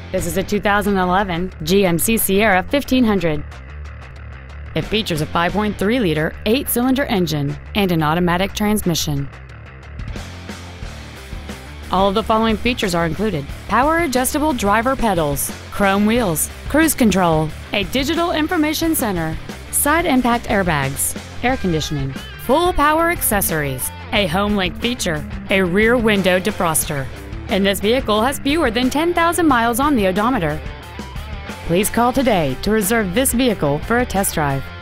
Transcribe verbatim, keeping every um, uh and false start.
This is a two thousand eleven G M C Sierra fifteen hundred. It features a five point three liter eight-cylinder engine and an automatic transmission. All of the following features are included: power adjustable driver pedals, chrome wheels, cruise control, a digital information center, side impact airbags, air conditioning, full power accessories, a home link feature, a rear window defroster, and this vehicle has fewer than ten thousand miles on the odometer. Please call today to reserve this vehicle for a test drive.